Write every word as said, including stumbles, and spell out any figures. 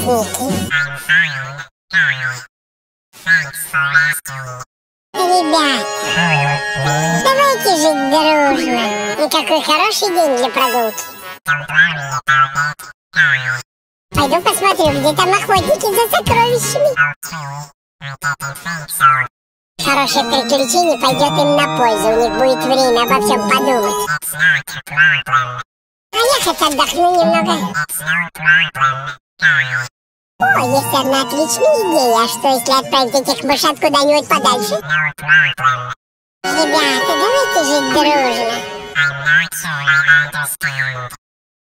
одноклассники. Ребят, давайте жить дружно. И какой хороший день для прогулки. Пойду посмотрю, где там охотники за сокровищами. Хорошее приключение пойдет им на пользу. У них будет время обо всем подумать. А я хоть отдохну немного. О, есть одна отличная идея. А что, если отправить этих мышат куда-нибудь подальше? Ребята, давайте жить дружно.